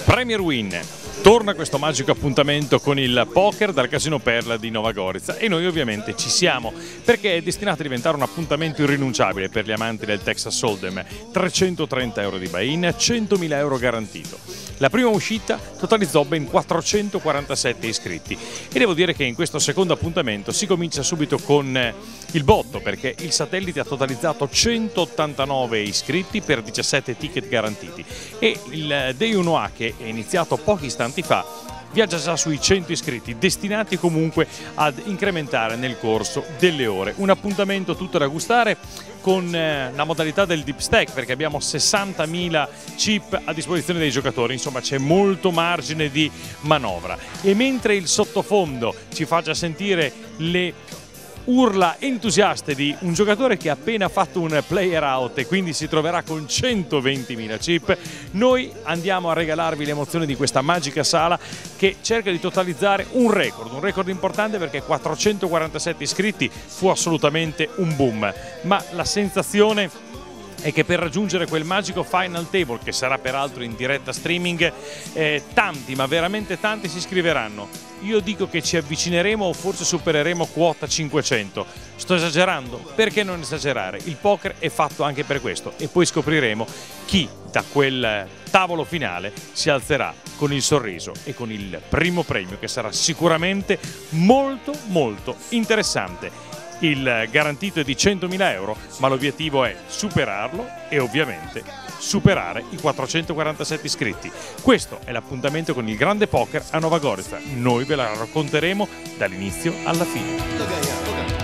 Premier Win. Torna questo magico appuntamento con il poker dal Casino Perla di Nova Gorica e noi ovviamente ci siamo perché è destinato a diventare un appuntamento irrinunciabile per gli amanti del Texas Hold'em. 330 euro di buy-in, 100.000 euro garantito. La prima uscita totalizzò ben 447 iscritti e devo dire che in questo secondo appuntamento si comincia subito con il botto perché il satellite ha totalizzato 189 iscritti per 17 ticket garantiti e il Day 1A, che è iniziato pochi istanti fa, viaggia già sui 100 iscritti, destinati comunque ad incrementare nel corso delle ore. Un appuntamento tutto da gustare con la modalità del deep stack, perché abbiamo 60.000 chip a disposizione dei giocatori, insomma c'è molto margine di manovra. E mentre il sottofondo ci fa già sentire le urla entusiaste di un giocatore che ha appena fatto un player out e quindi si troverà con 120.000 chip, noi andiamo a regalarvi l'emozione di questa magica sala che cerca di totalizzare un record importante, perché 447 iscritti fu assolutamente un boom, ma la sensazione è che per raggiungere quel magico final table, che sarà peraltro in diretta streaming, tanti, ma veramente tanti si iscriveranno. Io dico che ci avvicineremo o forse supereremo quota 500. Sto esagerando? Perché non esagerare? Il poker è fatto anche per questo e poi scopriremo chi da quel tavolo finale si alzerà con il sorriso e con il primo premio, che sarà sicuramente molto interessante. Il garantito è di 100.000 euro, ma l'obiettivo è superarlo e ovviamente superare i 447 iscritti. Questo è l'appuntamento con il grande poker a Nova Gorica. Noi ve la racconteremo dall'inizio alla fine.